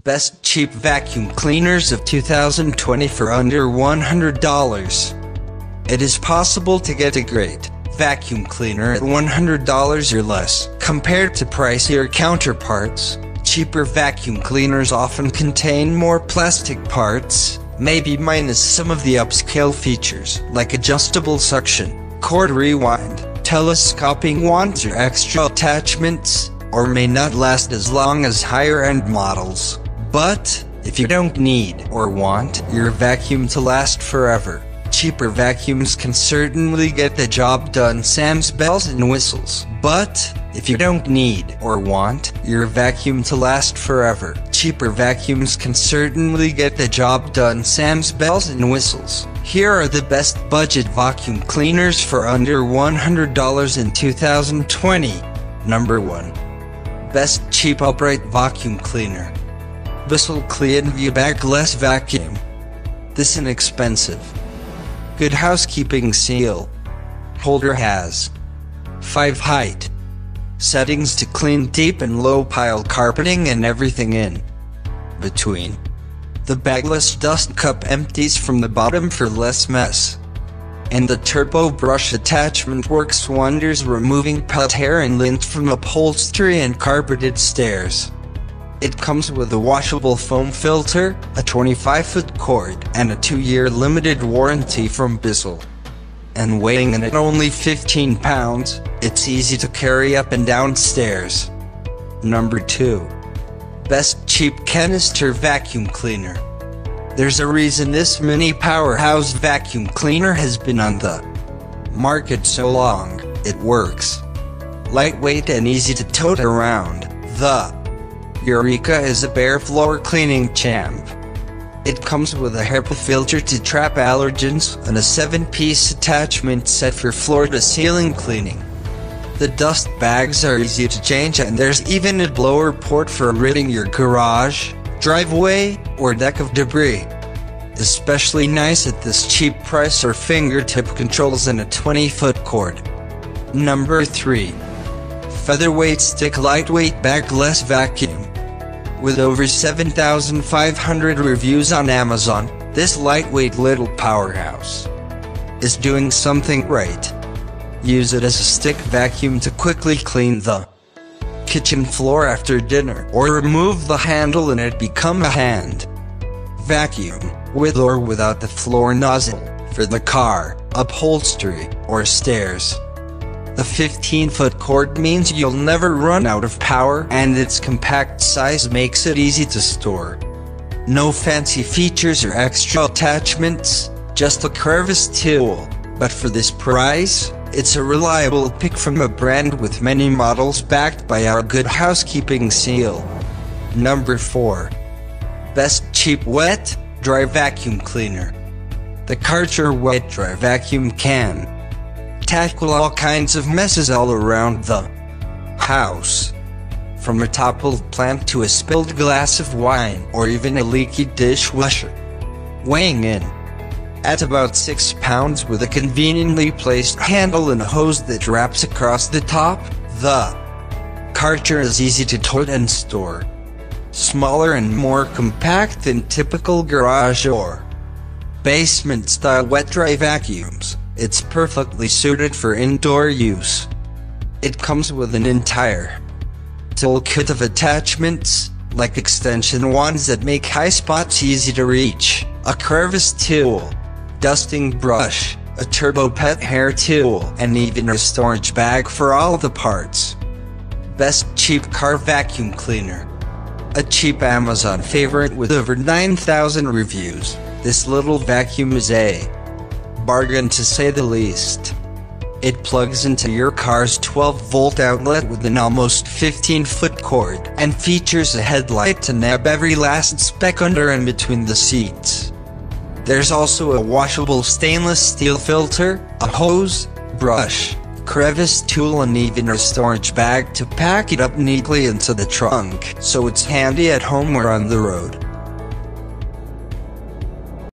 Best cheap vacuum cleaners of 2020 for under $100. It is possible to get a great vacuum cleaner at $100 or less. Compared to pricier counterparts, cheaper vacuum cleaners often contain more plastic parts, maybe minus some of the upscale features like adjustable suction, cord rewind, telescoping wands or extra attachments, or may not last as long as higher-end models. But if you don't need or want your vacuum to last forever, cheaper vacuums can certainly get the job done. Sans bells and whistles. But if you don't need or want your vacuum to last forever, cheaper vacuums can certainly get the job done. Sans bells and whistles. Here are the best budget vacuum cleaners for under $100 in 2020. Number 1. Best cheap upright vacuum cleaner. Bissell CleanView Bagless Vacuum. This inexpensive, good housekeeping seal holder has 5 height settings to clean deep and low pile carpeting and everything in between. The bagless dust cup empties from the bottom for less mess, and the turbo brush attachment works wonders, removing pet hair and lint from upholstery and carpeted stairs. It comes with a washable foam filter, a 25-foot cord, and a 2-year limited warranty from Bissell. And weighing in at only 15 pounds, it's easy to carry up and down stairs. Number 2. Best cheap canister vacuum cleaner. There's a reason this mini powerhouse vacuum cleaner has been on the market so long. It works. Lightweight and easy to tote around. The Eureka is a bare floor cleaning champ. It comes with a HEPA filter to trap allergens and a 7-piece attachment set for floor-to-ceiling cleaning. The dust bags are easy to change, and there's even a blower port for ridding your garage, driveway, or deck of debris. Especially nice at this cheap price are fingertip controls and a 20-foot cord. Number 3. Featherweight Stick Lightweight Bagless Vacuum. With over 7,500 reviews on Amazon, this lightweight little powerhouse is doing something right. Use it as a stick vacuum to quickly clean the kitchen floor after dinner, or remove the handle and it become a hand vacuum, with or without the floor nozzle, for the car, upholstery, or stairs. The 15-foot cord means you'll never run out of power, and its compact size makes it easy to store. No fancy features or extra attachments, just a crevice tool. But for this price, it's a reliable pick from a brand with many models backed by our good housekeeping seal. Number 4. Best cheap wet, dry vacuum cleaner. The Karcher Wet Dry Vacuum can tackle all kinds of messes all around the house. From a toppled plant to a spilled glass of wine, or even a leaky dishwasher. Weighing in at about 6 pounds with a conveniently placed handle and a hose that wraps across the top, the Karcher is easy to tote and store. Smaller and more compact than typical garage or basement-style wet-dry vacuums, it's perfectly suited for indoor use. It comes with an entire toolkit of attachments, like extension wands that make high spots easy to reach, a crevice tool, dusting brush, a turbo pet hair tool, and even a storage bag for all the parts. Best cheap car vacuum cleaner. A cheap Amazon favorite with over 9,000 reviews, this little vacuum is a bargain to say the least. It plugs into your car's 12-volt outlet with an almost 15-foot cord, and features a headlight to nab every last speck under and between the seats. There's also a washable stainless steel filter, a hose, brush, crevice tool, and even a storage bag to pack it up neatly into the trunk, so it's handy at home or on the road.